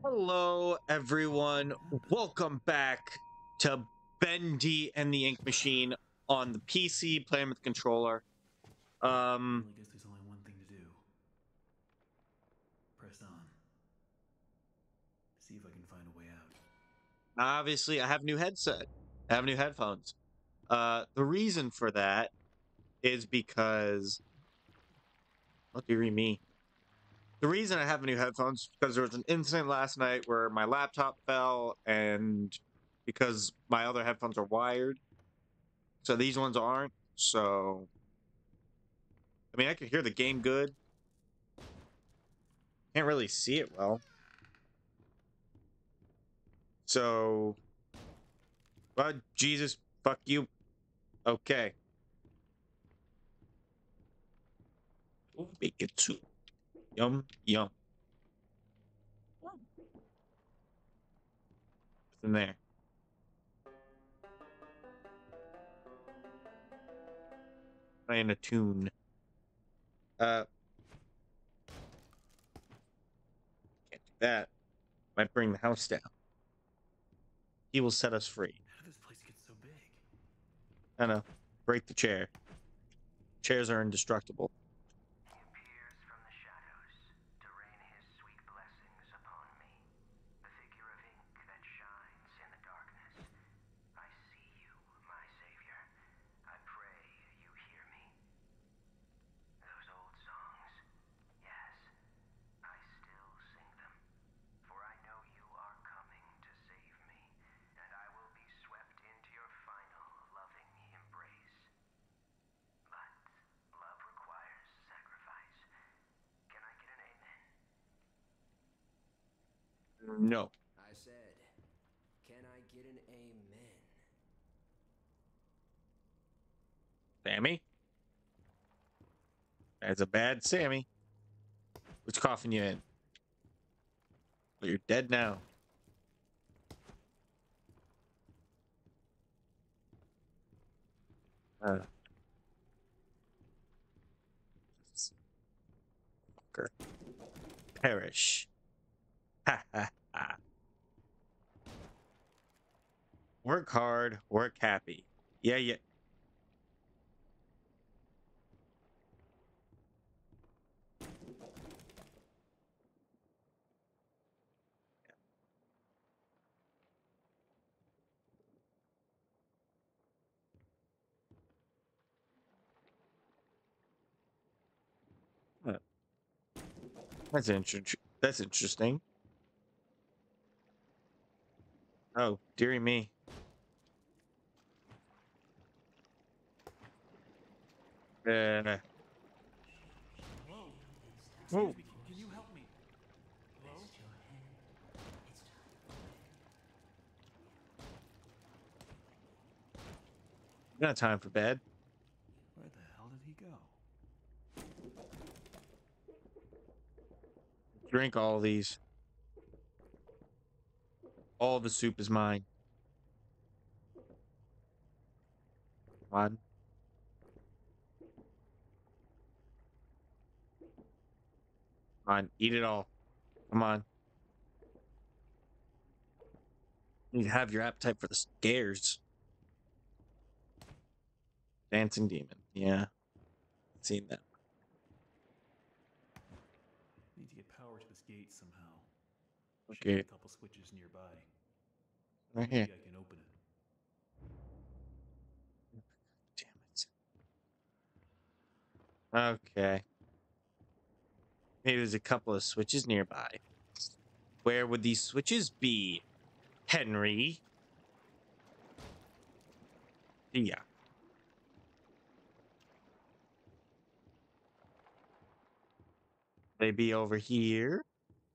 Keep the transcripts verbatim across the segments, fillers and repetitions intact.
Hello, everyone. Welcome back to Bendy and the Ink Machine on the P C, playing with the controller. Um, Well, I guess there's only one thing to do. Press on. See if I can find a way out. obviously, I have new headset. I have new headphones. Uh, the reason for that is because, what do you read me? The reason I have new headphones is because there was an incident last night where my laptop fell, and because my other headphones are wired, so these ones aren't. So, I mean, I could hear the game good. Can't really see it well. So, well, Jesus, fuck you. Okay. Ooh, bacon soup. Yum, yum. What's in there? Playing a tune. Uh, can't do that. Might bring the house down. He will set us free. How did this place get so big? I know. Break the chair. Chairs are indestructible. He appears from the shadows to rain his sweet blessings upon me. The figure of ink that shines in the darkness. I see you, my savior. I pray you hear me. Those old songs, yes, I still sing them. For I know you are coming to save me, and I will be swept into your final loving embrace. But love requires sacrifice. Can I get an amen? No. I said, can I get an amen? Sammy? That's a bad Sammy. Which coffin you in? Well, you're dead now. Uh, fucker. Perish. Ha ha ha. Work hard, work happy. Yeah, yeah. Uh, That's inter- That's interesting. Oh, dearie me. Uh, Hello? oh, Excuse me, can you help me? Hello? got time for bed. Where the hell did he go? Drink all these. All the soup is mine. Come on. Come on. Eat it all. Come on. You have your appetite for the scares. Dancing demon. Yeah. Seen that. Need to get power to this gate somehow. Should be Okay. a couple switches nearby. Right here. Maybe I can open it. Damn it. Okay. Maybe there's a couple of switches nearby. Where would these switches be, Henry? Yeah. They be over here.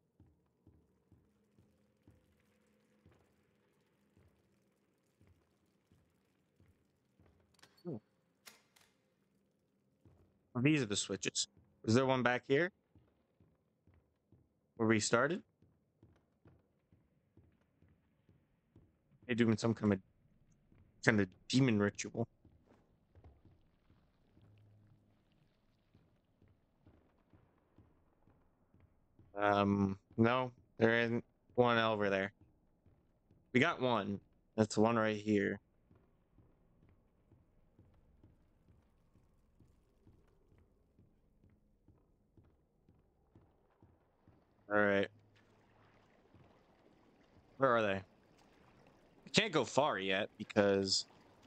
Hmm. These are the switches. Is there one back here where we started? They doing some kind of kind of demon ritual. Um, no, there isn't. one over there. We got one. That's one right here. All right. Where are they? I can't go far yet because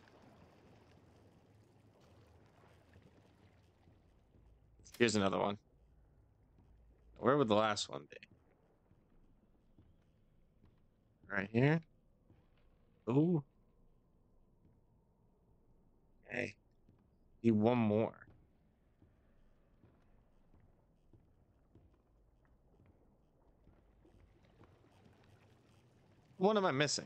here's another one. Where would the last one be? Right here. Ooh. Okay. Need one more. What am I missing?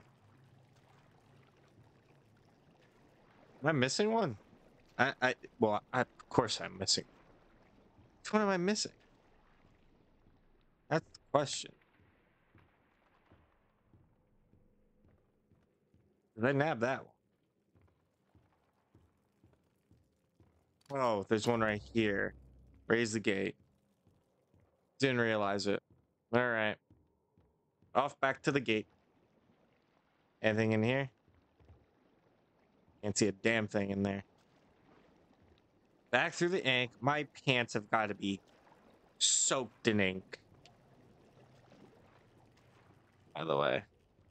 Am I missing one? I, I, well, I, of course I'm missing. Which one am I missing? That's the question. Did I nab that one? Oh, there's one right here. Raise the gate. Didn't realize it. All right. Off back to the gate. Anything in here? Can't see a damn thing in there. Back through the ink. My pants have got to be soaked in ink. By the way.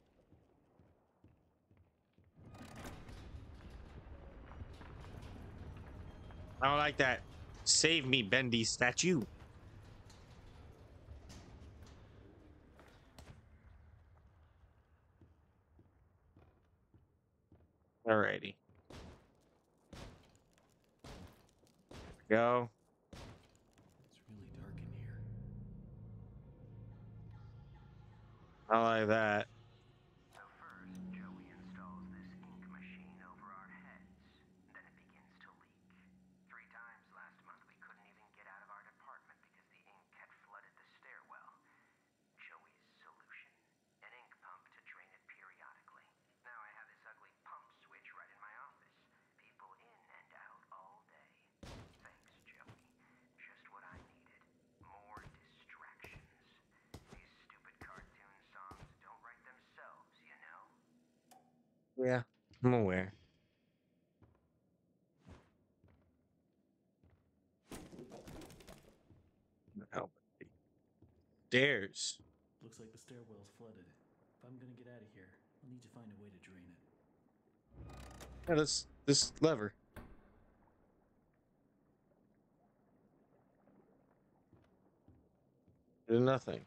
I don't like that. Save me, Bendy statue. Alrighty. Go. It's really dark in here. I like that. So first, Joey installs this ink machine over our heads. Then it begins to leak. Three times last month we couldn't even get out of our department because the ink had flooded the stairwell. Joey's solution? An ink pump to drain it periodically. Now I have this ugly pump switch right in my office. People in and out all day. Thanks, Joey. Just what I needed. More distractions. These stupid cartoon songs don't write themselves, you know? Yeah, I'm aware. Oh, stairs. Looks like the stairwell's flooded. If I'm gonna get out of here, I'll need to find a way to drain it. Yeah, this this lever. Did nothing.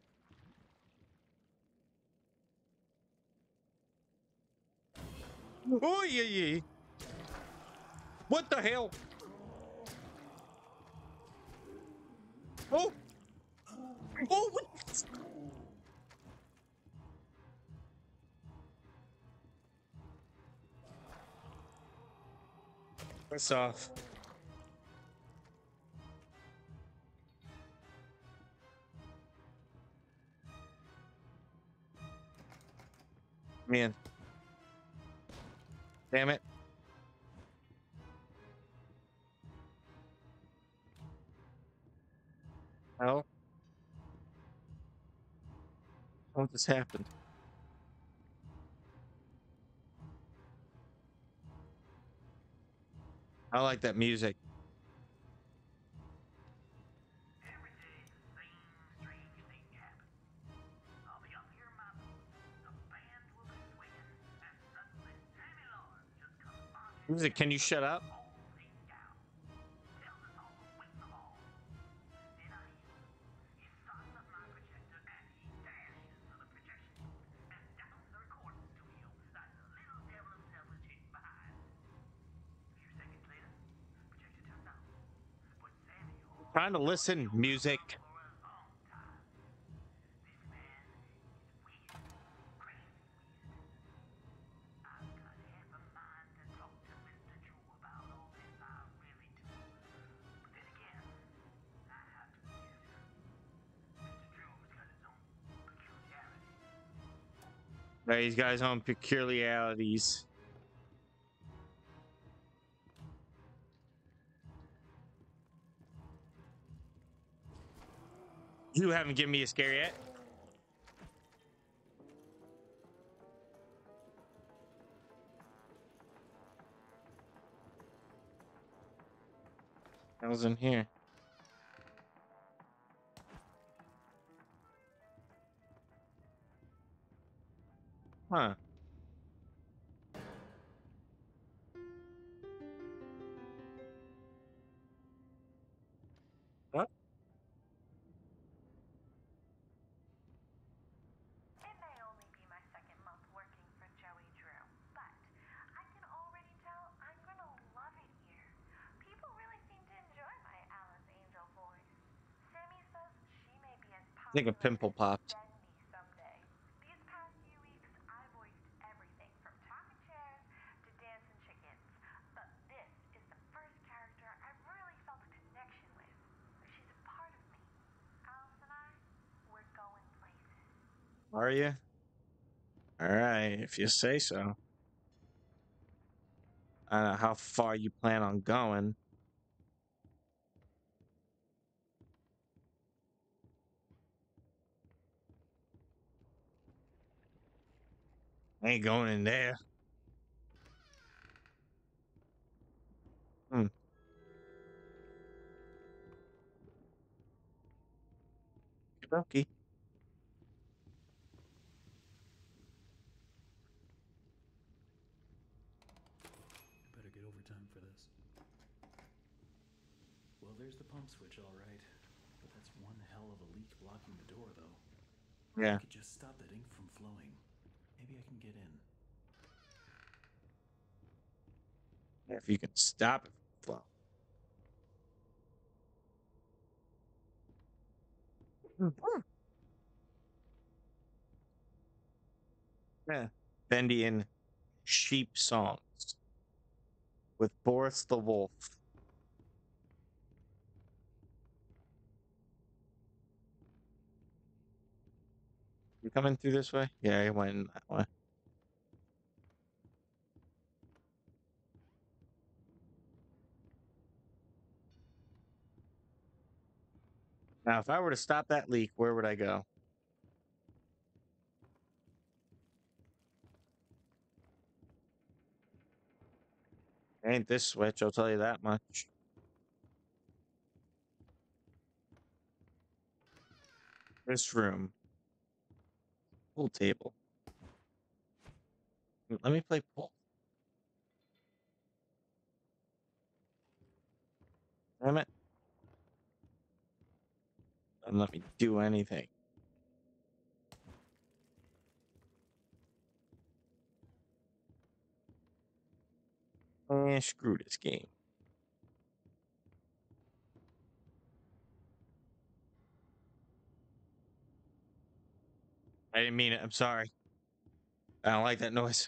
Oh yeah, yeah. What the hell? Oh. Oh. What? That's off. Man. Damn it. How? How just happened? I like that music. Every day the same strange thing happens. I'll be up here in my booth, the band will be swinging, and suddenly Tammy Lawrence just comes marching Music, can you shut up? all thing down. Tells us all to wait in the hall. Then I hear him. He starts up my projector and he dashes to the projection booth and down to the recording studio like the little devil himself was chasing behind. A few seconds later, projector turns off. But Sammy, oh, Trying to listen, music. for a long time. This man is weird, crazy weird. I've got half a mind to talk to Mister Drew about all this, I really do. But then again, I have to admit, Mister Drew's got his own peculiarities. Right, he's got his own peculiarities. You haven't given me a scare yet. I was in here. Huh. What? It may only be my second month working for Joey Drew, but I can already tell I'm gonna love it here. People really seem to enjoy my Alice Angel voice. Sammy says she may be as I think a popular pimple as popped. Bendy someday. These past few weeks, I voiced everything from talking chairs to dancing chickens. But this is the first character I've really felt a connection with. She's a part of me. Alice and I, we're going places. Are you? All right, if you say so. I don't know how far you plan on going. I ain't going in there. Hmm. Okay. I better get overtime for this. Well, there's the pump switch, all right. But that's one hell of a leak blocking the door, though. Yeah. I could just stop that ink from flowing. Maybe I can get in. If you can stop it. Well. Yeah. Bendy and sheep songs with Boris the Wolf. You coming through this way? Yeah, I went that way. Now, if I were to stop that leak, where would I go? Ain't this switch, I'll tell you that much. This room. Pool table. Let me play pool. Damn it. Don't let me do anything. Eh, screw this game. I didn't mean it. I'm sorry. I don't like that noise.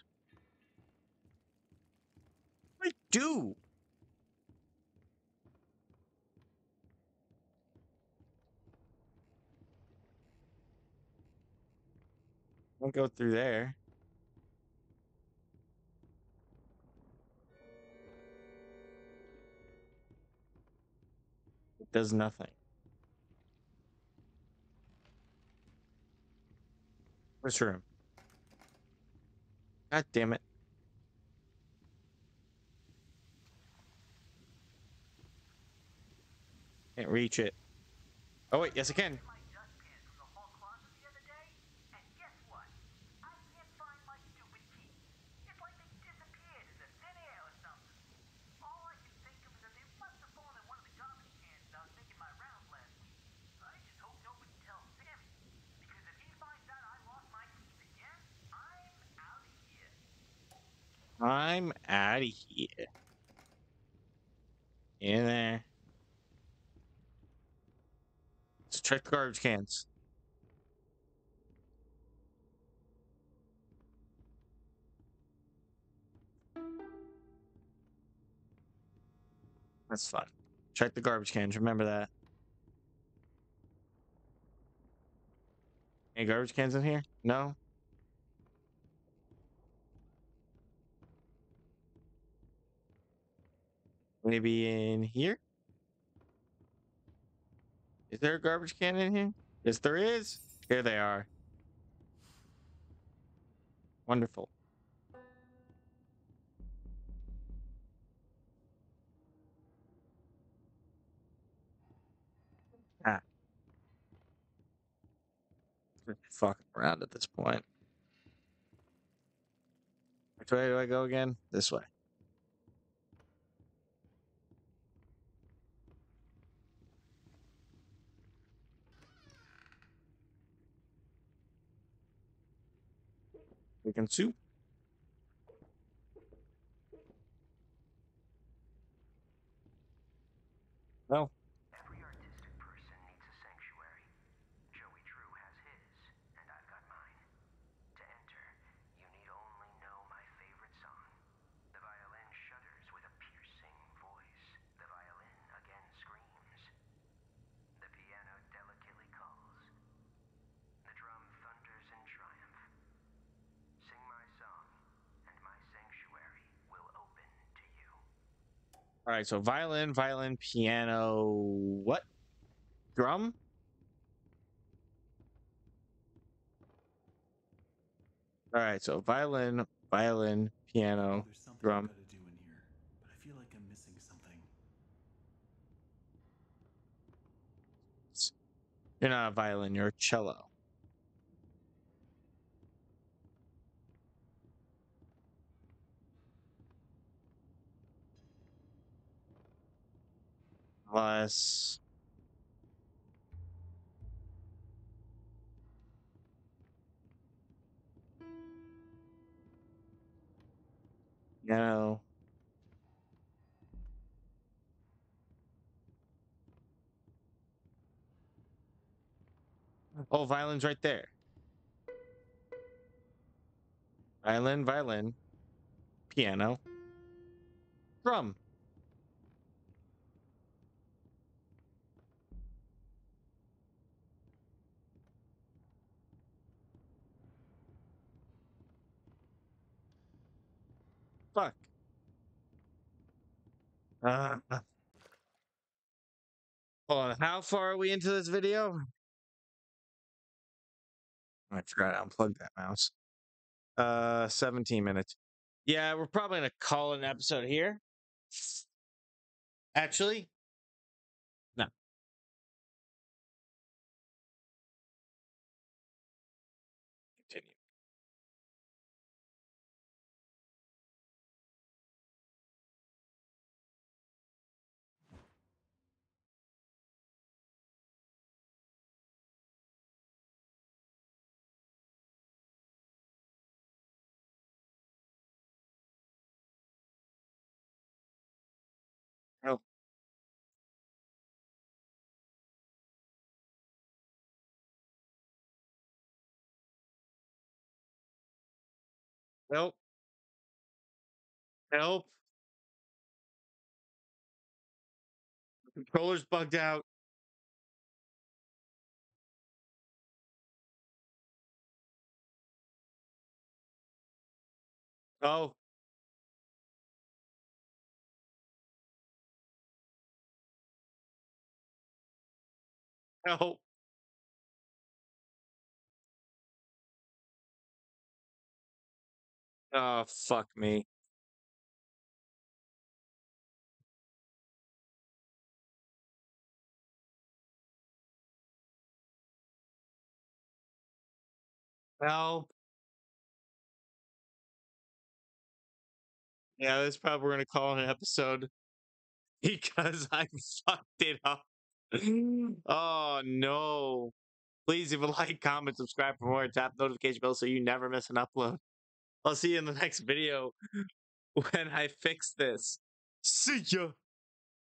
I do. I'll go through there. It does nothing. This room. God damn it. Can't reach it. Oh, wait. Yes, I can. My dustpan from the hall closet the other day, and guess what? I can't find my stupid key. It's like they disappeared into thin air or something. All I can think of is that they must have fallen in one of the garbage cans I was making my rounds last week. I just hope nobody tells Sammy, because if he finds out I lost my keys again, I'm out of here. I'm out of here. In there. Let's check the garbage cans. That's fun. Check the garbage cans. Remember that. Any garbage cans in here? No? Maybe in here? Is there a garbage can in here? Yes, there is. Here they are. Wonderful. Fucking around at this point. Which way do I go again? This way. Chicken soup. No. Every artistic person needs a sanctuary. Joey Drew has his, and I've got mine. To enter, you need only know my favorite song. The violin shudders with a piercing voice. The violin again screams. The piano delicately calls. The drum thunders in triumph. Sing my song, and my sanctuary will open to you. All right, so violin, violin, piano, what? Drum? All right, so violin, violin, piano, There's something drum. I've got to do in here, but I feel like I'm missing something. You're not a violin, you're a cello. Unless. No. Oh, violin's right there. Violin, violin, piano, drum. Fuck. Uh, hold on. How far are we into this video? I forgot to unplug that mouse. Uh, seventeen minutes. Yeah, we're probably gonna call it an episode here. Actually, no. Continue. Nope. Nope. Nope. The controller's bugged out. Oh. No. Oh, fuck me. No. Yeah, this is probably we're gonna call it an episode because I fucked it up. Oh no. Please leave a like, comment, subscribe for more, tap the notification bell so you never miss an upload. I'll see you in the next video when I fix this. See ya.